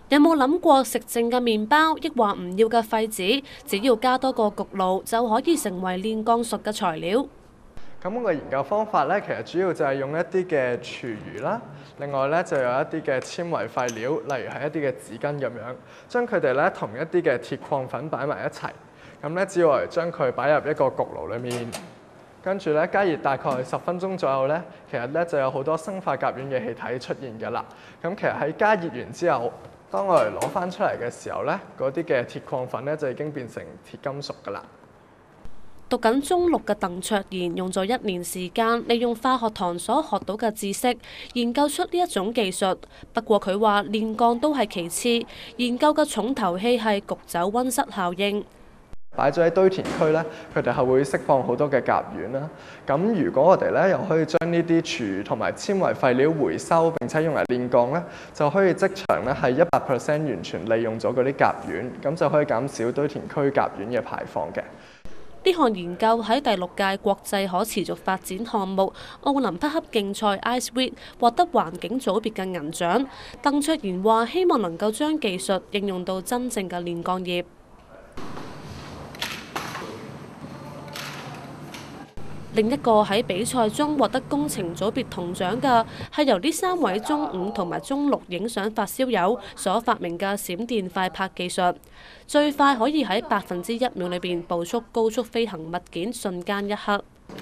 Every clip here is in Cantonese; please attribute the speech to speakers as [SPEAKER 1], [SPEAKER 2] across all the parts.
[SPEAKER 1] 有冇諗過食剩嘅麵包，抑或唔要嘅廢紙，只要加多個焗爐就可以成為煉鋼術嘅材料？
[SPEAKER 2] 咁我嘅研究方法咧，其實主要就係用一啲嘅廚餘啦，另外咧就有一啲嘅纖維廢料，例如係一啲嘅紙巾咁樣，將佢哋咧同一啲嘅鐵礦粉擺埋一齊。咁咧只要我哋將佢擺入一個焗爐裡面，跟住咧加熱大概10分鐘左右咧，其實咧就有好多生化甲烷嘅氣體出現㗎啦。咁其實喺加熱完之後，當我哋攞翻出嚟嘅時候咧，嗰啲嘅鐵礦粉咧就已經變成鐵金屬㗎啦。
[SPEAKER 1] 讀緊中六嘅鄧卓賢用咗1年時間，利用化學堂所學到嘅知識，研究出呢一種技術。不過佢話煉鋼都係其次，研究嘅重頭戲係焗走溫室效應。
[SPEAKER 2] 擺咗喺堆填區咧，佢哋係會釋放好多嘅甲烷啦。咁如果我哋咧又可以將呢啲廚餘同埋纖維廢料回收並且用嚟煉鋼咧，就可以即場咧係100% 完全利用咗嗰啲甲烷，咁就可以減少堆填區甲烷嘅排放嘅。
[SPEAKER 1] 呢項研究喺第6屆國際可持續發展項目奧林匹克競賽 IceWeek 獲得環境組別嘅銀獎。鄧卓賢話：希望能夠將技術應用到真正嘅煉鋼業。另一個喺比賽中獲得工程組別銅獎嘅係由呢3位中5同埋中6影相發燒友所發明嘅閃電快拍技術，最快可以喺1%秒裏邊捕捉高速飛行物件瞬間一刻。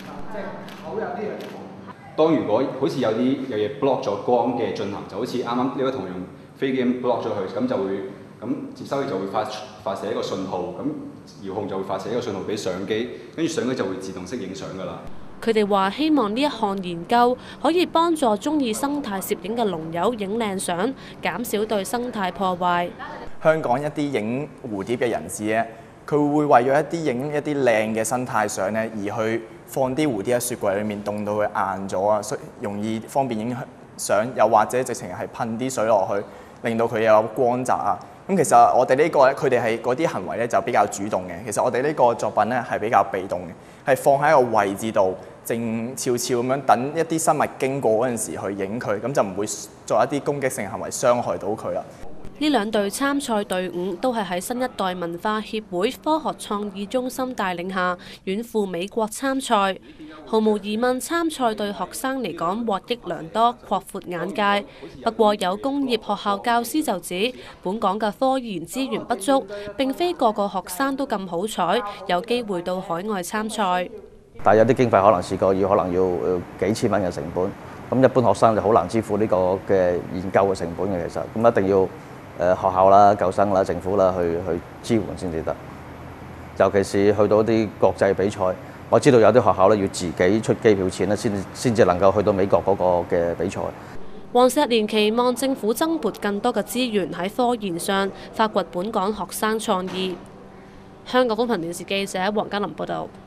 [SPEAKER 3] 當如果好似有嘢 block 咗光嘅進行，就好似啱啱呢個同用飛機咁 block 咗佢，咁就會接收器就會發射一個信號，咁遙控就會發射一個信號俾相機，跟住相機就會自動識影相㗎啦。
[SPEAKER 1] 佢哋話希望呢一項研究可以幫助鍾意生態攝影嘅農友影靚相，減少對生態破壞。
[SPEAKER 4] 香港一啲影蝴蝶嘅人士咧，佢會為咗影一啲靚嘅生態相咧，而去放啲蝴蝶喺雪櫃裏面凍到佢硬咗啊，容易方便影相，又或者直情係噴啲水落去，令到佢有光澤啊。咁其實我哋呢個咧，佢哋係嗰啲行為咧就比較主動嘅。其實我哋呢個作品咧係比較被動嘅，係放喺一個位置度，靜悄悄咁樣等一啲生物經過嗰陣時去影佢，咁就唔會作一啲攻擊性行為傷害到佢啦。
[SPEAKER 1] 呢2隊參賽隊伍都係喺新一代文化協會科學創意中心帶領下遠赴美國參賽。毫無疑問，參賽對學生嚟講獲益良多，擴闊眼界。不過有工業學校教師就指，本港嘅科研資源不足，並非個個學生都咁好彩，有機會到海外參賽。
[SPEAKER 5] 但係有啲經費可能要幾千蚊嘅成本，咁一般學生就好難支付呢個嘅研究嘅成本嘅。其實咁一定要學校啦、舊生啦、政府啦去支援先至得。尤其是去到啲國際比賽，我知道有啲學校咧要自己出機票錢咧，先至能夠去到美國嗰個嘅比賽。
[SPEAKER 1] 黃石蓮期望政府增撥更多嘅資源喺科研上，發掘本港學生創意。香港公民電視記者黃嘉琳報道。